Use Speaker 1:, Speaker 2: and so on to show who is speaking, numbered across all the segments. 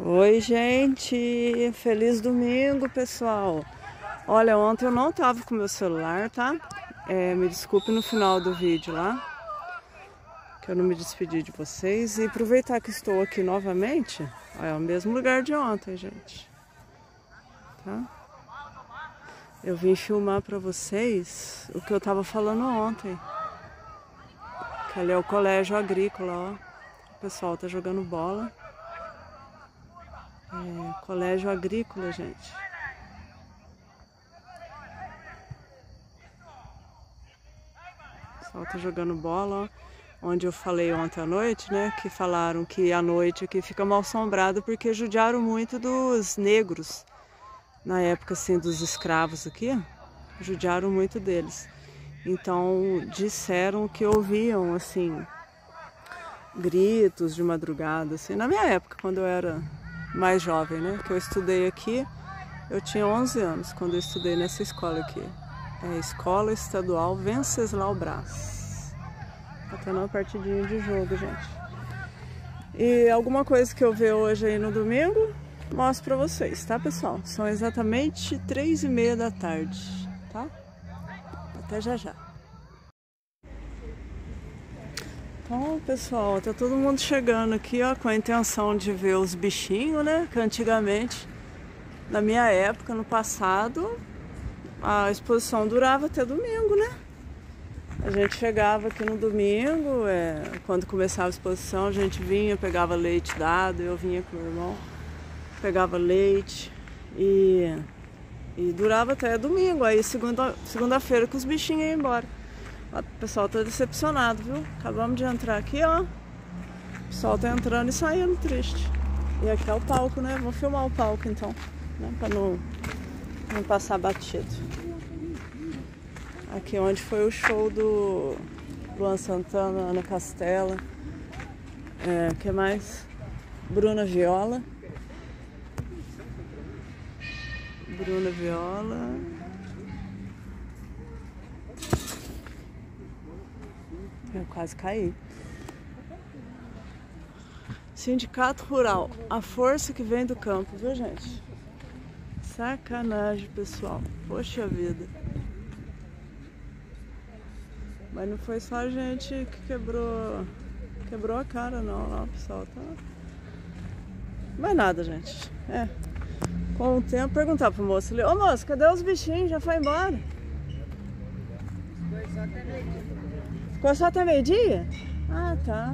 Speaker 1: Oi, gente! Feliz domingo, pessoal! Olha, ontem eu não tava com meu celular, tá? Me desculpe no final do vídeo lá, que eu não me despedi de vocês. E aproveitar que estou aqui novamente, é o mesmo lugar de ontem, gente. Tá? Eu vim filmar pra vocês o que eu tava falando ontem. Que ali é o colégio agrícola, ó. O pessoal tá jogando bola. Colégio agrícola, gente. O pessoal tá jogando bola, ó. Onde eu falei ontem à noite, né? Que falaram que a noite aqui fica mal assombrada porque judiaram muito dos negros. Na época, assim, dos escravos aqui, judiaram muito deles. Então, disseram que ouviam, assim, gritos de madrugada, assim. Na minha época, quando eu era mais jovem, né? Que eu estudei aqui, eu tinha 11 anos quando eu estudei nessa escola aqui. É a Escola Estadual Venceslau Braz. Tá tendo uma partidinha de jogo, gente. E alguma coisa que eu ver hoje aí no domingo, mostro pra vocês, tá, pessoal? São exatamente 3h30 da tarde, tá? Até já já. Então, pessoal, tá todo mundo chegando aqui, ó, com a intenção de ver os bichinhos, né? Que antigamente, na minha época, no passado, a exposição durava até domingo, né? A gente chegava aqui no domingo, quando começava a exposição, a gente vinha, pegava leite dado, eu vinha com o meu irmão, pegava leite e durava até domingo. Aí segunda-feira que os bichinhos iam embora. O pessoal tá decepcionado, viu? Acabamos de entrar aqui, ó. O pessoal tá entrando e saindo triste. E aqui é o palco, né? Vou filmar o palco então, né? Pra não passar batido. Aqui onde foi o show do Luan Santana, Ana Castela. Que mais? Bruna Viola. Eu quase caí. Sindicato Rural, a força que vem do campo, viu, gente? Sacanagem, pessoal. Poxa vida. Mas não foi só a gente que quebrou a cara, não. Lá, o pessoal tá... Mas nada, gente. Com o tempo, perguntar pro moço ali: ô moço, cadê os bichinhos? Já foi embora? Ficou só até meio-dia? Ah, tá.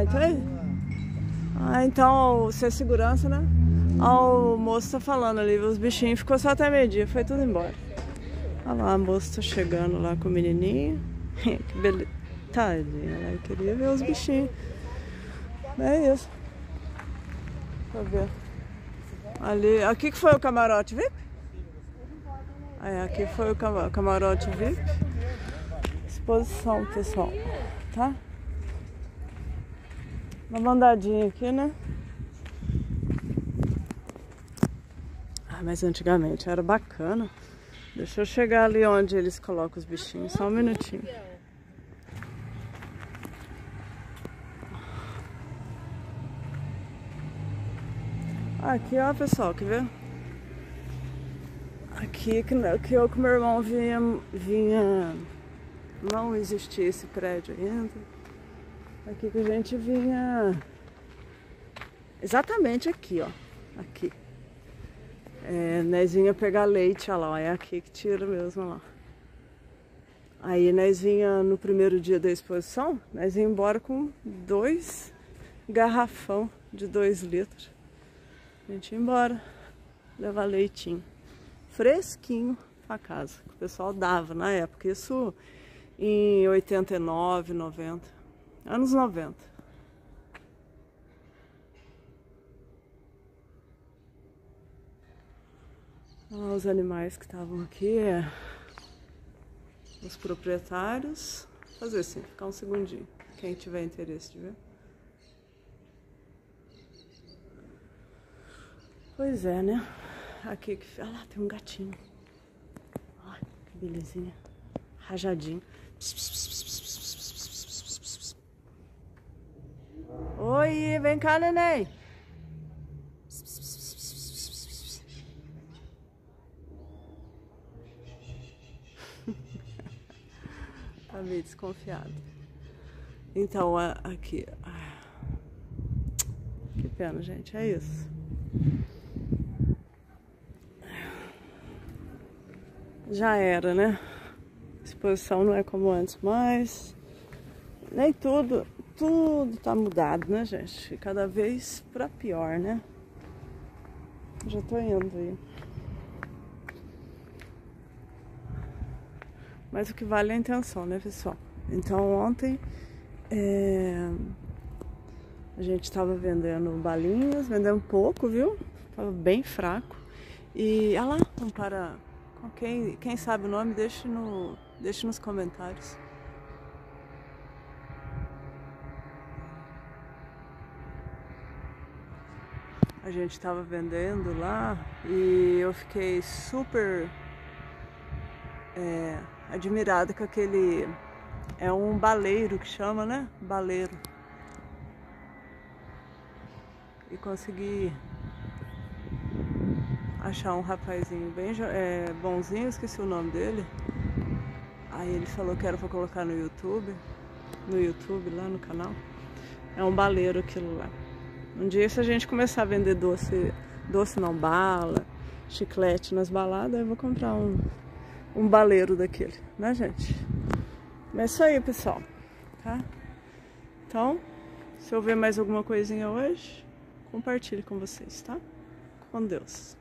Speaker 1: Então você é segurança, né? Ó, o moço tá falando ali, os bichinhos ficou só até meio-dia, foi tudo embora. Olha lá, a moça tá chegando lá com o menininho. Que beleza. Tadinha, ela queria ver os bichinhos. É isso. Deixa eu ver. Ali, aqui que foi o camarote VIP? Aqui foi o camarote VIP. Exposição, pessoal, tá? Uma mandadinha aqui, né? Mas antigamente era bacana. Deixa eu chegar ali onde eles colocam os bichinhos, só um minutinho. Aqui, ó, pessoal, quer ver? Aqui que eu com meu irmão vinha... Não existia esse prédio ainda. Aqui que a gente vinha... Exatamente aqui, ó. Aqui. Nós vinha pegar leite, olha lá. É aqui que tira mesmo, ó lá. Aí nós vinha no primeiro dia da exposição, nós ia embora com 2 garrafão de 2 litros. A gente ia embora, levar leitinho fresquinho pra casa, que o pessoal dava na época. Isso em 89, 90, anos 90. Os animais que estavam aqui, os proprietários. Fazer assim, ficar um segundinho, quem tiver interesse de ver. Pois é, né? Aqui que... Olha lá, tem um gatinho. Olha, que belezinha. Rajadinho. Oi, vem cá, neném. Tá meio desconfiado. Então, aqui. Que pena, gente. É isso. Já era, né? A exposição não é como antes, mas nem tudo tá mudado, né, gente? Cada vez pra pior, né? Já tô indo aí. Mas o que vale é a intenção, né, pessoal? Então, ontem a gente tava vendendo balinhas, vendendo pouco, viu? Tava bem fraco. E, olha lá, para... Quem sabe o nome, deixe nos comentários. A gente tava vendendo lá e eu fiquei super admirada com aquele... É um baleiro que chama, né? Baleiro. E consegui achar um rapazinho bem bonzinho, esqueci o nome dele. Aí ele falou que era pra colocar no YouTube, lá no canal. É um baleiro aquilo lá. Um dia, se a gente começar a vender doce não, bala, chiclete nas baladas, eu vou comprar um baleiro daquele, né, gente? Mas é isso aí, pessoal, tá? Então, se eu ver mais alguma coisinha hoje, compartilhe com vocês, tá? Com Deus.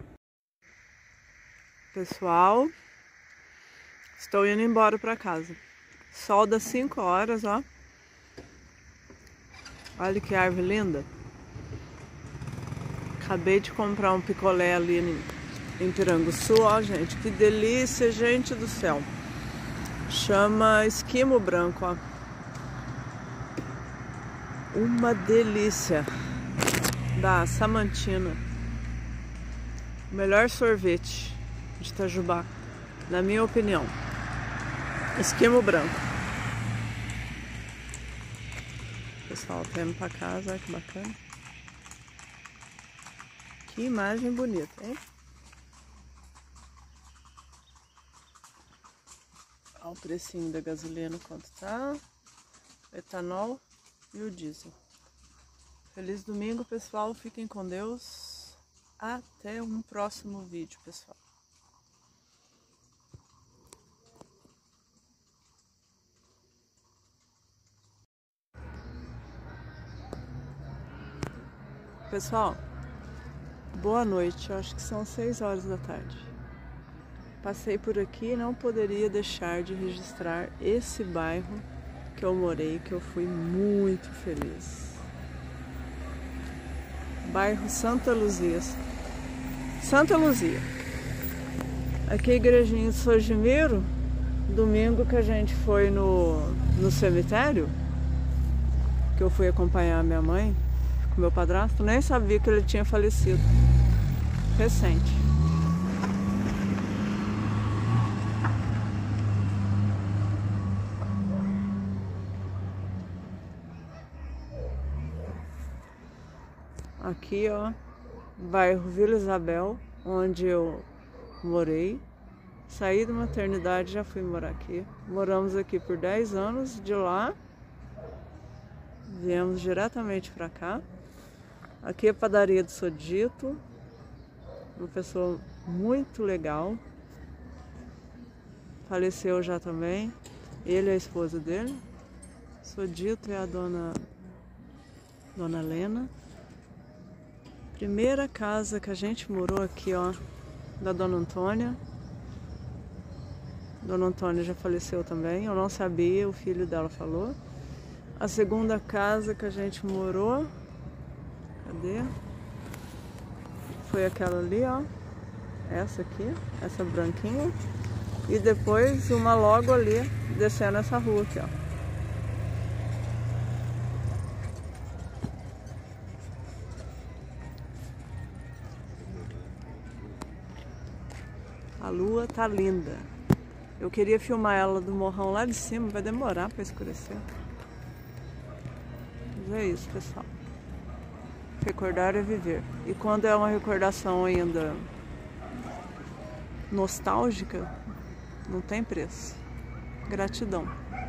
Speaker 1: Pessoal, estou indo embora para casa. Sol das 5 horas, ó. Olha que árvore linda. Acabei de comprar um picolé ali em Piranguçu, ó, gente. Que delícia, gente do céu. Chama esquimo branco, ó. Uma delícia. Da Samantina. O melhor sorvete de Itajubá, na minha opinião. Esquimo branco. Pessoal, tá indo pra casa, olha que bacana. Que imagem bonita, hein? Olha o precinho da gasolina quanto tá. O etanol e o diesel. Feliz domingo, pessoal. Fiquem com Deus. Até um próximo vídeo, pessoal. Pessoal, boa noite. Eu acho que são 6 horas da tarde. Passei por aqui e não poderia deixar de registrar esse bairro que eu morei, que eu fui muito feliz. Bairro Santa Luzia. Santa Luzia. Aqui a igrejinha de Sojimiro. Domingo que a gente foi no cemitério, que eu fui acompanhar a minha mãe com meu padrasto, nem sabia que ele tinha falecido. Recente. Aqui, ó, bairro Vila Isabel, onde eu morei. Saí da maternidade, já fui morar aqui. Moramos aqui por 10 anos. De lá, viemos diretamente para cá. Aqui é a padaria do Sodito. Uma pessoa muito legal. Faleceu já também. Ele e a esposa dele. Sodito é a dona Lena. Primeira casa que a gente morou aqui, ó, da Dona Antônia. Dona Antônia já faleceu também, eu não sabia, o filho dela falou. A segunda casa que a gente morou, cadê? Foi aquela ali, ó. Essa aqui, essa branquinha. E depois uma logo ali, descendo essa rua aqui, ó. A lua tá linda. Eu queria filmar ela do morrão lá de cima, vai demorar para escurecer. Mas é isso, pessoal. Recordar é viver. E quando é uma recordação ainda nostálgica, não tem preço. Gratidão.